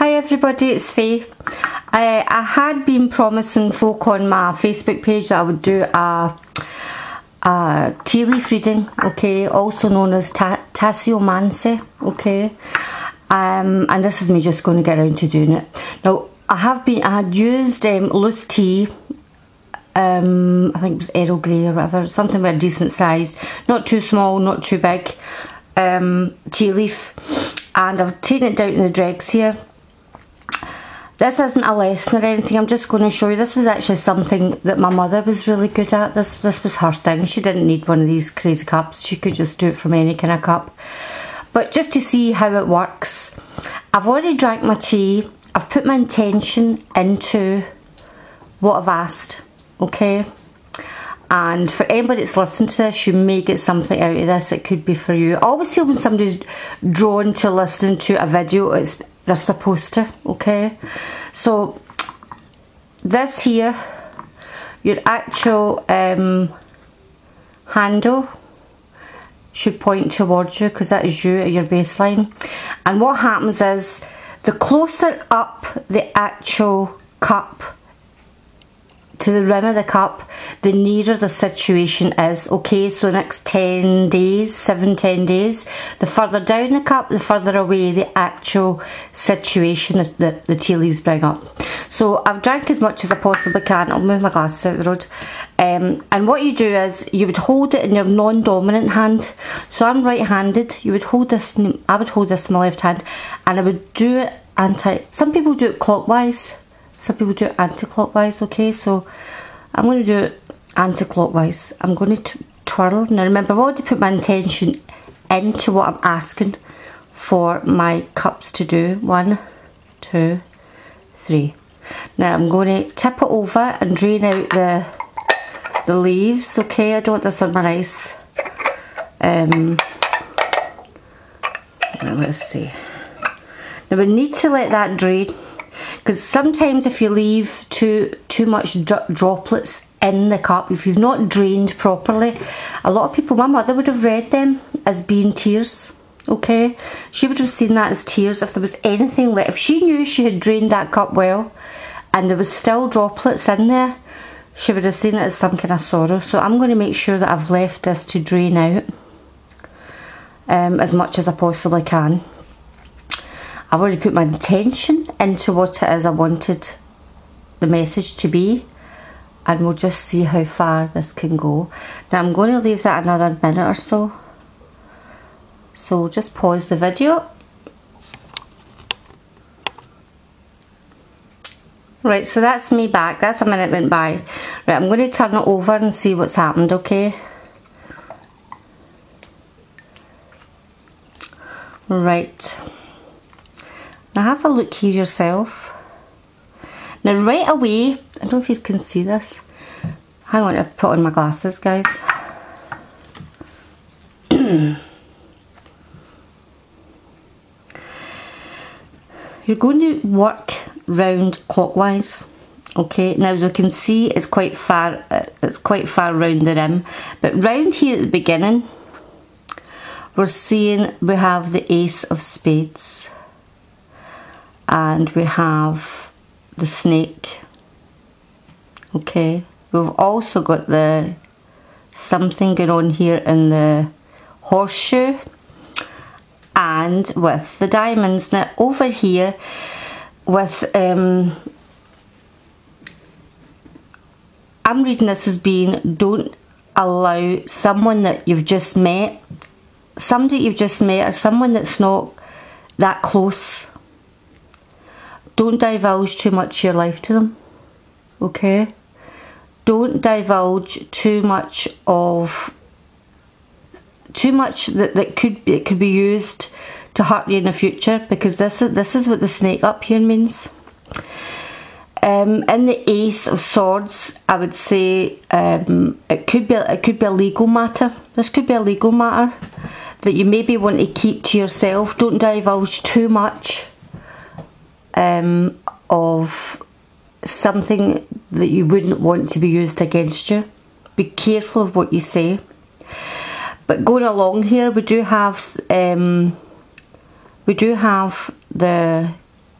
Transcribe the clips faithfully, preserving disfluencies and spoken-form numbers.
Hi everybody, it's Faye. I, I had been promising folk on my Facebook page that I would do a, a tea leaf reading, okay, also known as ta tasseomancy, okay, um, and this is me just going to get around to doing it. Now, I have been, I had used um, loose tea, um, I think it was Earl Grey or whatever, something with a decent size, not too small, not too big, um, tea leaf, and I've taken it down to the dregs here. This isn't a lesson or anything, I'm just going to show you. This was actually something that my mother was really good at. This this was her thing. She didn't need one of these crazy cups. She could just do it from any kind of cup. But just to see how it works, I've already drank my tea. I've put my intention into what I've asked, okay? And for anybody that's listening to this, you may get something out of this. It could be for you. I always feel when somebody's drawn to listening to a video, it's they're supposed to, okay? So this here, your actual um, handle should point towards you, because that is you at your baseline. And what happens is, the closer up the actual cup to the rim of the cup, the nearer the situation is, okay? So next ten days, seven, ten days, the further down the cup, the further away the actual situation is that the tea leaves bring up. So I've drank as much as I possibly can. I'll move my glasses out the road. Um, and what you do is, you would hold it in your non-dominant hand. So I'm right-handed. You would hold this, I would hold this in my left hand, and I would do it anti, some people do it clockwise. Some people do it anti-clockwise, okay? So I'm going to do it anti-clockwise. I'm going to twirl. Now remember, I've already put my intention into what I'm asking for my cups to do. One, two, three. Now I'm going to tip it over and drain out the the leaves, okay? I don't want this on my rice. Um, let's see. Now we need to let that drain, because sometimes if you leave too too much dro droplets in the cup, if you've not drained properly, a lot of people, my mother would have read them as being tears, okay? She would have seen that as tears if there was anything left. If she knew she had drained that cup well and there was still droplets in there, she would have seen it as some kind of sorrow. So I'm going to make sure that I've left this to drain out um, as much as I possibly can. I've already put my intention into what it is I wanted the message to be, and we'll just see how far this can go. Now I'm going to leave that another minute or so. So we'll just pause the video. Right, so that's me back. That's a minute went by. Right, I'm going to turn it over and see what's happened, okay? Right. Now have a look here yourself. Now right away, I don't know if you can see this. Hang on, I've put on my glasses, guys. You're going to work round clockwise, okay? Now as you can see, it's quite far. It's quite far round the rim, but round here at the beginning, we're seeing we have the Ace of Spades. And we have the snake, okay? We've also got the something going on here in the horseshoe and with the diamonds. Now over here with, um, I'm reading this as being, don't allow someone that you've just met, somebody you've just met or someone that's not that close, don't divulge too much of your life to them, okay? Don't divulge too much of, too much that, that could it could be used to hurt you in the future, because this is, this is what the snake up here means. Um, in the Ace of Swords, I would say um, it could be it could be a legal matter. This could be a legal matter that you maybe want to keep to yourself. Don't divulge too much Um, of something that you wouldn't want to be used against you. Be careful of what you say. But going along here, we do have um, we do have the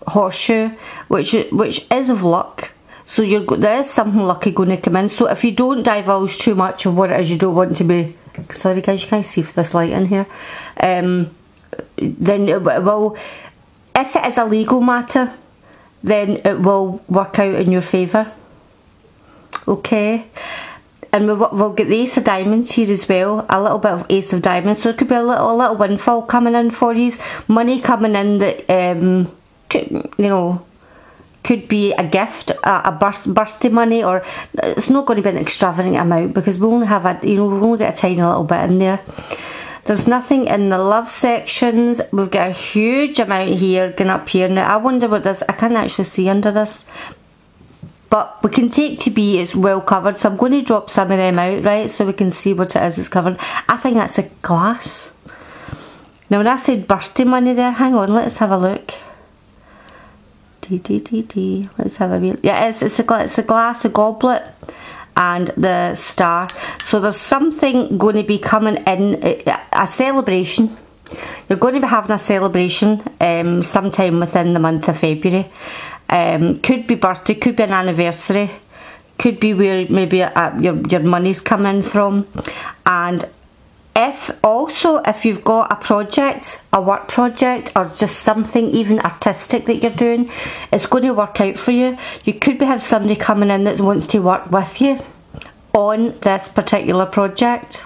horseshoe, which which is of luck. So you're there is something lucky going to come in. So if you don't divulge too much of what it is you don't want to be, sorry guys, you can't see for this light in here. Um, then it will, if it is a legal matter, then it will work out in your favour. Okay. And we'll, we'll get the Ace of Diamonds here as well, a little bit of Ace of Diamonds, so it could be a little, a little windfall coming in for you, money coming in that, um, could, you know, could be a gift, a, a birth, birthday money, or it's not going to be an extravagant amount because we only have a, you know, we've only got a tiny little bit in there. There's nothing in the love sections. We've got a huge amount here going up here. Now I wonder what this, I can't actually see under this. But we can take to be it's well covered, so I'm going to drop some of them out, right, so we can see what it is it's covered. I think that's a glass. Now when I said birthday money there, hang on, let's have a look. Dee, dee, dee, dee. Let's have a wee. Yeah, it's, it's, a, it's a glass, a goblet, and the star. So there's something going to be coming in, a celebration. You're going to be having a celebration um, sometime within the month of February. Um, could be birthday, could be an anniversary, could be where maybe uh, your, your money's coming from. And if also if you've got a project, a work project, or just something even artistic that you're doing, it's going to work out for you. You could be have somebody coming in that wants to work with you on this particular project.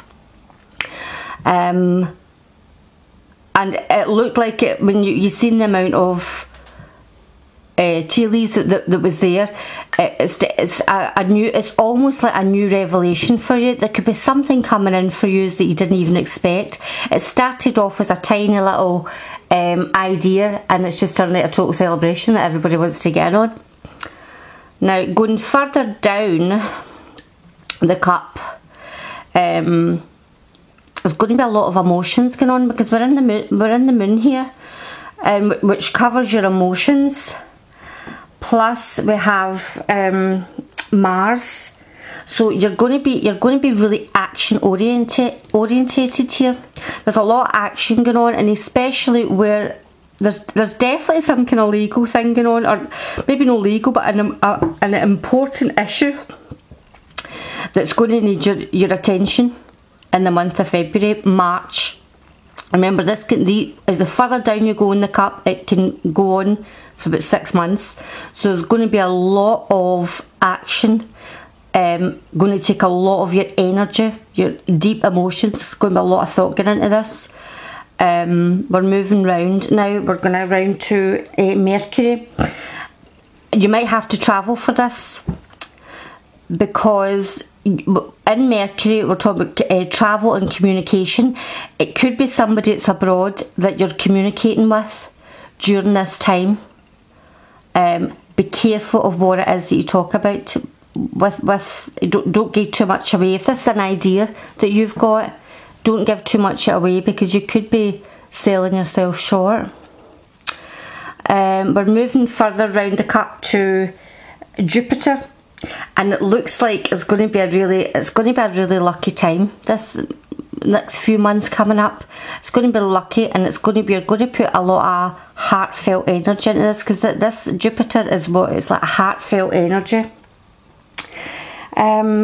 Um, and it looked like it when you, you seen the amount of Uh, tea leaves that, that, that was there. It's, it's a, a new, it's almost like a new revelation for you. There could be something coming in for you that you didn't even expect. It started off as a tiny little um, idea, and it's just turned into a total celebration that everybody wants to get in on. Now going further down the cup, um, there's going to be a lot of emotions going on because we're in the moon, we're in the moon here, um, which covers your emotions. Plus we have um, Mars, so you're going to be you're going to be really action oriented orientated here. There's a lot of action going on, and especially where there's there's definitely some kind of legal thing going on, or maybe not legal, but an a, an important issue that's going to need your your attention in the month of February, March. Remember, this can the the further down you go in the cup, it can go on for about six months. So there's going to be a lot of action, um, going to take a lot of your energy, your deep emotions. There's going to be a lot of thought going into this. Um, we're moving round now. We're going to round to uh, Mercury. You might have to travel for this because in Mercury we're talking about uh, travel and communication. It could be somebody that's abroad that you're communicating with during this time. Um, be careful of what it is that you talk about with, with don't, don't give too much away. If this is an idea that you've got, don't give too much away because you could be selling yourself short. Um, we're moving further round the cup to Jupiter, and it looks like it's going to be a really it's going to be a really lucky time. This next few months coming up, it's going to be lucky, and it's going to be you're going to put a lot of heartfelt energy into this because this Jupiter is what it's like, a heartfelt energy. Um,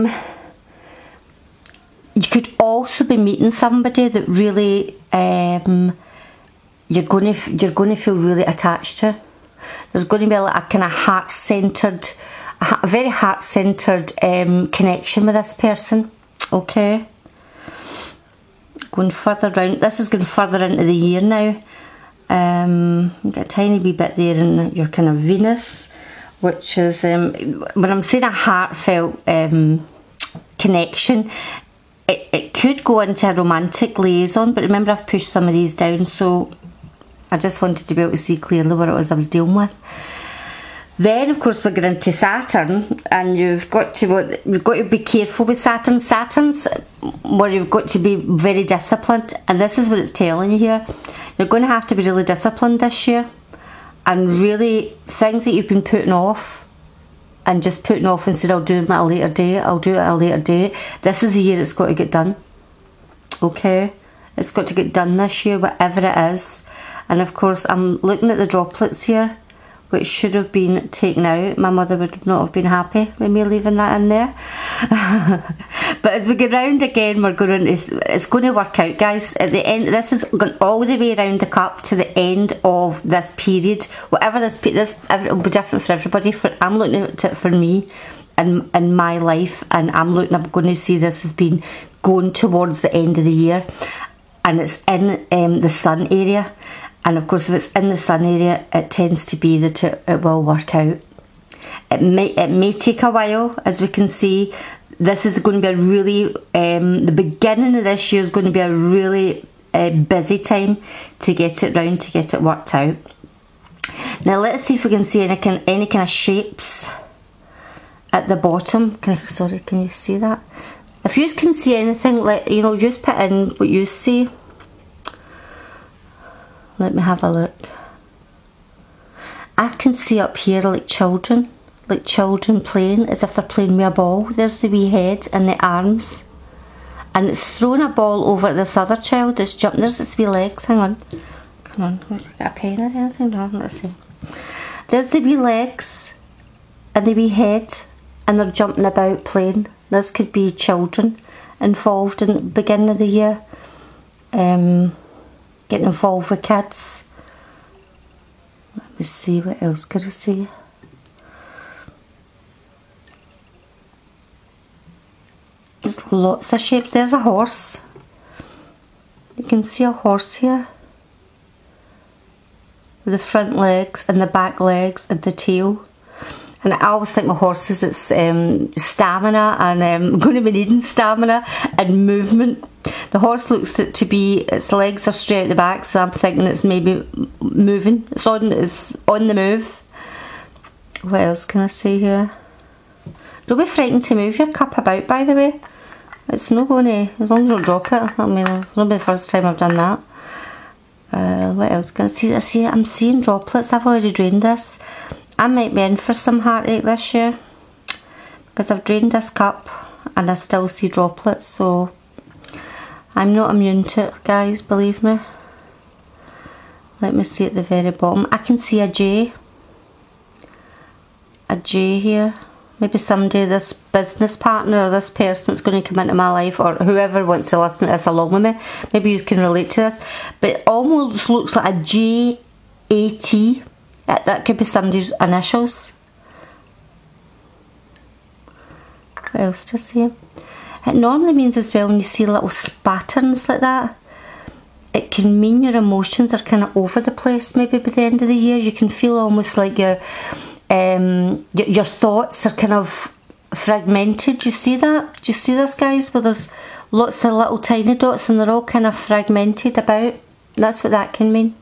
you could also be meeting somebody that really um, you're going to you're going to feel really attached to. There's going to be a, a kind of heart-centered, a very heart-centered um, connection with this person. Okay. Going further round, this is going further into the year now. Um, you get a tiny wee bit there in your kind of Venus, which is um, when I'm saying a heartfelt um, connection, it, it could go into a romantic liaison, but remember I've pushed some of these down, so I just wanted to be able to see clearly what it was I was dealing with. Then of course we're going into Saturn, and you've got to you've got to be careful with Saturn. Saturn's where you've got to be very disciplined, and this is what it's telling you here. You're going to have to be really disciplined this year, and really things that you've been putting off and just putting off and said I'll do it at a later date, I'll do it at a later date. This is the year it's got to get done. Okay, it's got to get done this year, whatever it is. And of course I'm looking at the droplets here, which should have been taken out. My mother would not have been happy with me leaving that in there. But as we go round again, we're going to, it's, it's going to work out, guys. At the end, this is going all the way around the cup to the end of this period. Whatever this, this it will be different for everybody. For, I'm looking at it for me in, in my life, and I'm looking, I'm going to see this as being going towards the end of the year. And it's in um, the sun area. And of course, if it's in the sun area, it tends to be that it, it will work out. It may, it may take a while, as we can see. This is going to be a really, um, the beginning of this year is going to be a really uh, busy time to get it round, to get it worked out. Now let's see if we can see any kind, any kind of shapes at the bottom. Can I, sorry, can you see that? If you can see anything, let you know, just put in what you see. Let me have a look. I can see up here like children, like children playing, as if they're playing with a ball. There's the wee head and the arms. And it's throwing a ball over at this other child that's jumping. There's its wee legs. Hang on. Come on. Got a pen or anything? No, let's see. There's the wee legs and the wee head, and they're jumping about playing. This could be children involved in the beginning of the year. Um... Getting involved with kids. Let me see, what else could I see? There's lots of shapes. There's a horse. You can see a horse here. With the front legs and the back legs and the tail. And I always think with horses it's um, stamina, and um, I'm going to be needing stamina and movement. The horse looks to be, its legs are straight at the back, so I'm thinking it's maybe moving. It's on, it's on the move. What else can I say here? Don't be frightened to move your cup about, by the way. It's not going to, as long as you don't drop it. I mean, it's not the first time I've done that. Uh, what else can I see? I see? I'm seeing droplets. I've already drained this. I might be in for some heartache this year, because I've drained this cup and I still see droplets, so I'm not immune to it, guys, believe me. Let me see at the very bottom. I can see a J. A J here. Maybe someday this business partner or this person that's going to come into my life, or whoever wants to listen to this along with me, maybe you can relate to this. But it almost looks like a J A T. That, that could be somebody's initials. What else to see? It normally means as well, when you see little patterns like that, it can mean your emotions are kind of over the place. Maybe by the end of the year you can feel almost like your um, your, your thoughts are kind of fragmented. Do you see that? Do you see this, guys? Where there's lots of little tiny dots and they're all kind of fragmented about. That's what that can mean.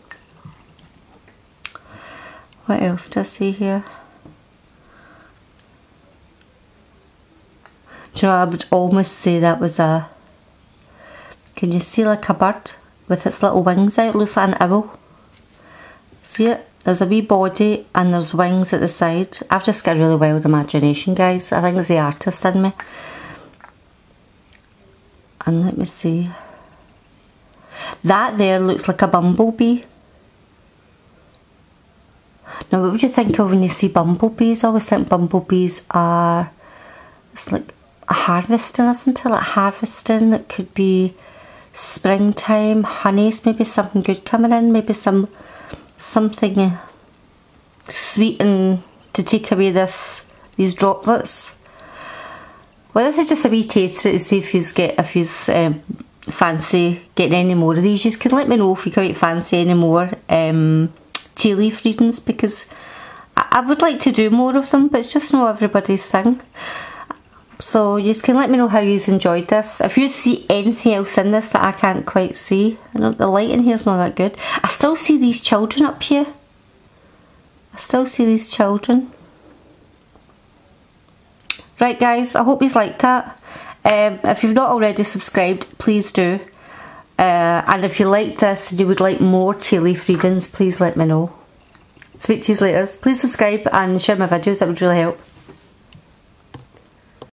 What else do I see here? Do you know, I would almost say that was a... Can you see like a bird with its little wings out? It looks like an owl. See it? There's a wee body and there's wings at the side. I've just got a really wild imagination, guys. I think it's the artist in me. And let me see. That there looks like a bumblebee. Now, what would you think of when you see bumblebees? I always think bumblebees are, it's like a harvesting, isn't it? Like harvesting. It could be springtime, honeys, maybe something good coming in, maybe some something sweet and to take away this these droplets. Well, this is just a wee taster to see if you get if you um, fancy getting any more of these. You can let me know if you quite fancy any more. Um, tea leaf readings, because I would like to do more of them, but it's just not everybody's thing. So you can let me know how you enjoyed this. If you see anything else in this that I can't quite see, I know the light in here is not that good. I still see these children up here. I still see these children. Right, guys, I hope you liked that. Um, if you've not already subscribed, please do. Uh, and if you like this and you would like more tea leaf readings, please let me know. Speak to you later. Please subscribe and share my videos, that would really help.